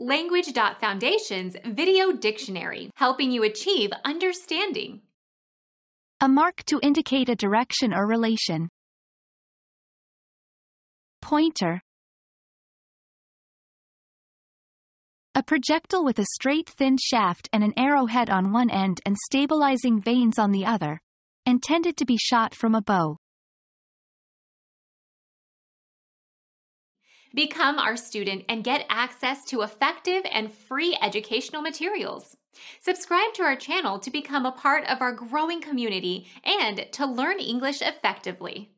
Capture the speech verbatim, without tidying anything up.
Language.Foundation's Video Dictionary, helping you achieve understanding. A mark to indicate a direction or relation. Pointer. A projectile with a straight thin shaft and an arrowhead on one end and stabilizing vanes on the other, intended to be shot from a bow. Become our student and get access to effective and free educational materials. Subscribe to our channel to become a part of our growing community and to learn English effectively.